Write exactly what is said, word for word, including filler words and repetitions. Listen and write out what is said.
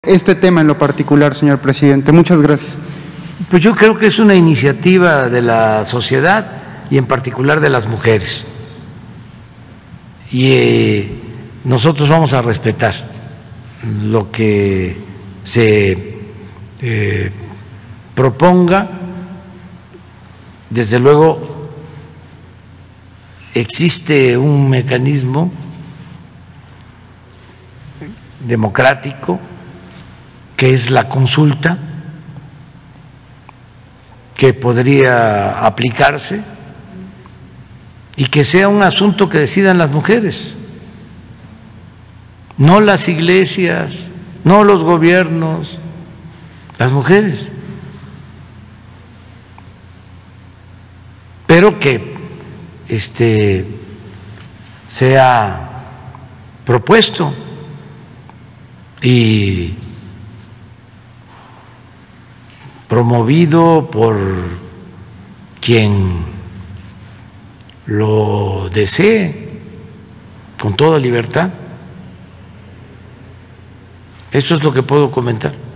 este tema en lo particular, señor presidente. Muchas gracias. Pues yo creo que es una iniciativa de la sociedad y en particular de las mujeres. Y eh, nosotros vamos a respetar lo que se eh, proponga. Desde luego existe un mecanismo democrático que es la consulta, que podría aplicarse y que sea un asunto que decidan las mujeres, no las iglesias, no los gobiernos, las mujeres. Pero que este sea propuesto y promovido por quien lo desee con toda libertad. Eso es lo que puedo comentar.